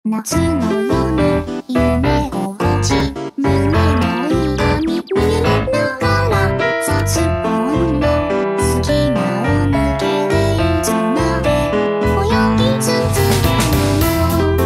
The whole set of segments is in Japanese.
夏の夜夢心地胸の痛み見えながら雑音の隙間を抜けていつまで泳ぎ続けるの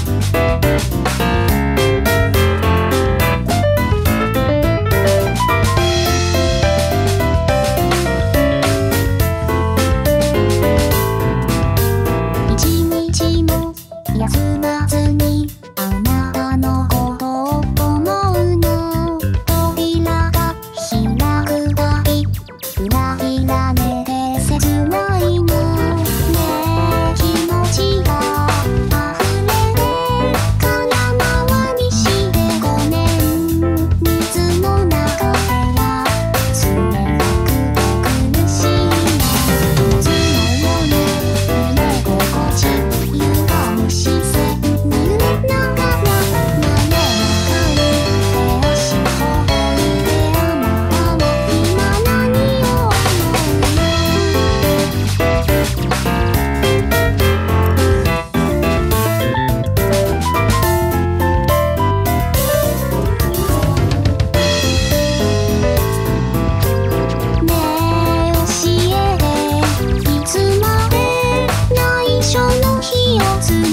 一日も休まずにあなたのことを思うの扉が開くたび裏切られて切ないのねえ気持ちが溢れて空回りしてごめん水の中では冷たくて苦しい夏の夜夢心地歪む視線見れながら真夜中に手足ほどいてあなたは今何を思うのねえ教えていつまで内緒の日を続